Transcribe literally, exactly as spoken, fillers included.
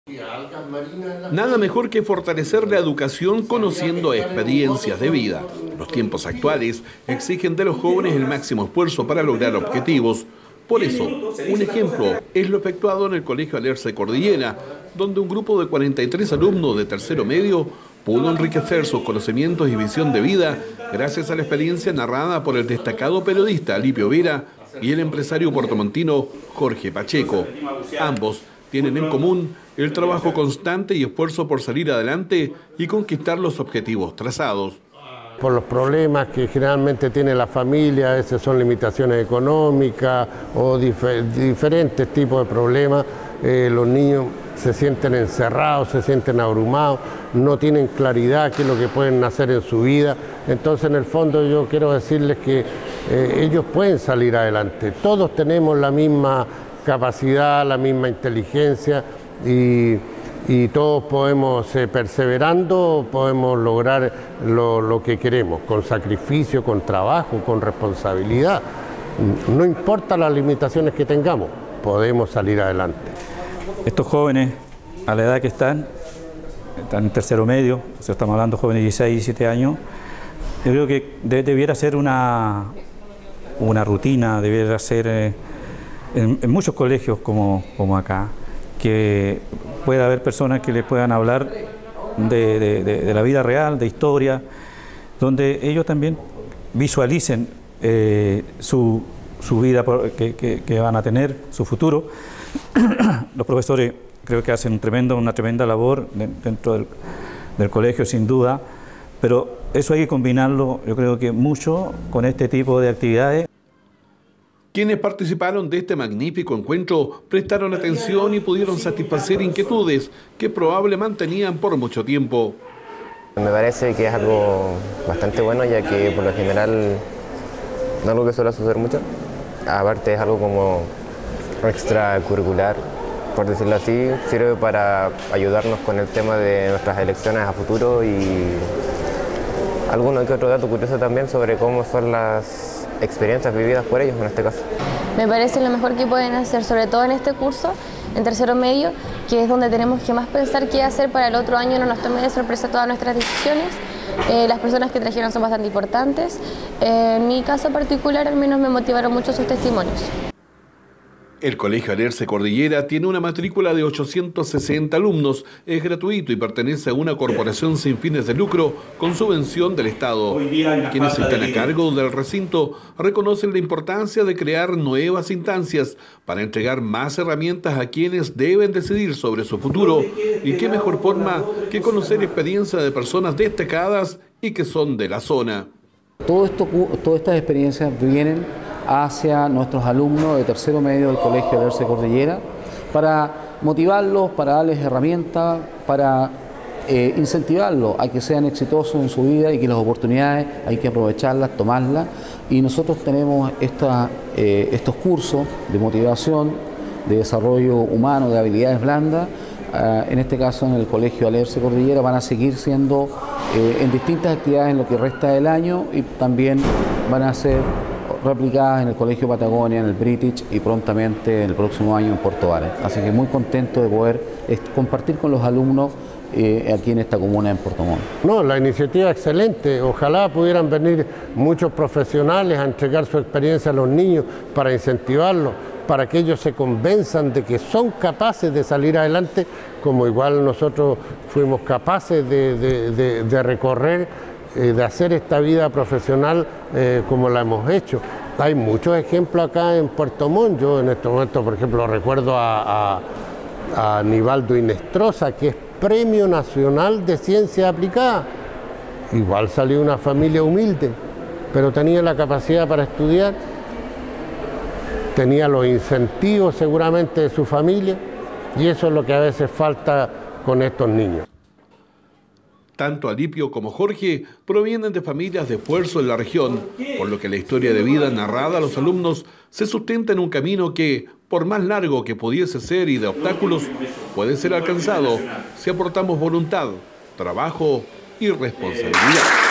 Nada mejor que fortalecer la educación conociendo experiencias de vida. Los tiempos actuales exigen de los jóvenes el máximo esfuerzo para lograr objetivos. Por eso, un ejemplo es lo efectuado en el Colegio Alerce Cordillera, donde un grupo de cuarenta y tres alumnos de tercero medio pudo enriquecer sus conocimientos y visión de vida gracias a la experiencia narrada por el destacado periodista Alipio Vera y el empresario puertomontino Jorge Pacheco. Ambos tienen en común el trabajo constante y esfuerzo por salir adelante y conquistar los objetivos trazados. Por los problemas que generalmente tiene la familia, a veces son limitaciones económicas o difer diferentes tipos de problemas, eh, los niños se sienten encerrados, se sienten abrumados, no tienen claridad qué es lo que pueden hacer en su vida. Entonces, en el fondo, yo quiero decirles que eh, ellos pueden salir adelante. Todos tenemos la misma capacidad, la misma inteligencia y, y todos podemos, eh, perseverando, podemos lograr lo, lo que queremos, con sacrificio, con trabajo, con responsabilidad. No importa las limitaciones que tengamos, podemos salir adelante. Estos jóvenes, a la edad que están, están en tercero medio, o sea, estamos hablando de jóvenes de dieciséis, diecisiete años, yo creo que de, debiera ser una, una rutina, debiera ser eh, en, en muchos colegios como, como acá, que pueda haber personas que les puedan hablar de, de, de, de la vida real, de historia, donde ellos también visualicen eh, su, su vida que, que, que van a tener, su futuro. Los profesores creo que hacen un tremendo, una tremenda labor dentro del, del colegio, sin duda, pero eso hay que combinarlo, yo creo que mucho, con este tipo de actividades. Quienes participaron de este magnífico encuentro prestaron atención y pudieron satisfacer inquietudes que probablemente mantenían por mucho tiempo. Me parece que es algo bastante bueno, ya que por lo general no es algo que suele suceder mucho. Aparte es algo como extracurricular, por decirlo así, sirve para ayudarnos con el tema de nuestras elecciones a futuro y alguno que otro dato curioso también sobre cómo son las experiencias vividas por ellos en este caso. Me parece lo mejor que pueden hacer, sobre todo en este curso, en tercero medio, que es donde tenemos que más pensar qué hacer para el otro año, no nos tome de sorpresa todas nuestras decisiones. Eh, las personas que trajeron son bastante importantes. Eh, en mi caso particular, al menos me motivaron mucho sus testimonios. El Colegio Alerce Cordillera tiene una matrícula de ochocientos sesenta alumnos, es gratuito y pertenece a una corporación sin fines de lucro con subvención del Estado. Quienes están a cargo del recinto reconocen la importancia de crear nuevas instancias para entregar más herramientas a quienes deben decidir sobre su futuro, y qué mejor forma que conocer experiencias de personas destacadas y que son de la zona. Todo esto, todas estas experiencias vienen hacia nuestros alumnos de tercero medio del Colegio Alerce Cordillera para motivarlos, para darles herramientas, para eh, incentivarlos a que sean exitosos en su vida y que las oportunidades hay que aprovecharlas, tomarlas. Y nosotros tenemos esta, eh, estos cursos de motivación, de desarrollo humano, de habilidades blandas. Uh, en este caso en el Colegio Alerce Cordillera van a seguir siendo eh, en distintas actividades en lo que resta del año, y también van a ser replicadas en el Colegio Patagonia, en el British y prontamente el próximo año en Puerto Varas. Así que muy contento de poder compartir con los alumnos eh, aquí en esta comuna en Puerto Montt. No, la iniciativa es excelente. Ojalá pudieran venir muchos profesionales a entregar su experiencia a los niños para incentivarlos, para que ellos se convenzan de que son capaces de salir adelante, como igual nosotros fuimos capaces de, de, de, de recorrer, eh, de hacer esta vida profesional eh, como la hemos hecho. Hay muchos ejemplos acá en Puerto Montt. Yo en este momento, por ejemplo, recuerdo a, a, a Aníbaldo Inestrosa, que es Premio Nacional de Ciencia Aplicada. Igual salió de una familia humilde, pero tenía la capacidad para estudiar, tenía los incentivos seguramente de su familia, y eso es lo que a veces falta con estos niños. Tanto Alipio como Jorge provienen de familias de esfuerzo en la región, por lo que la historia de vida narrada a los alumnos se sustenta en un camino que, por más largo que pudiese ser y de obstáculos, puede ser alcanzado si aportamos voluntad, trabajo y responsabilidad.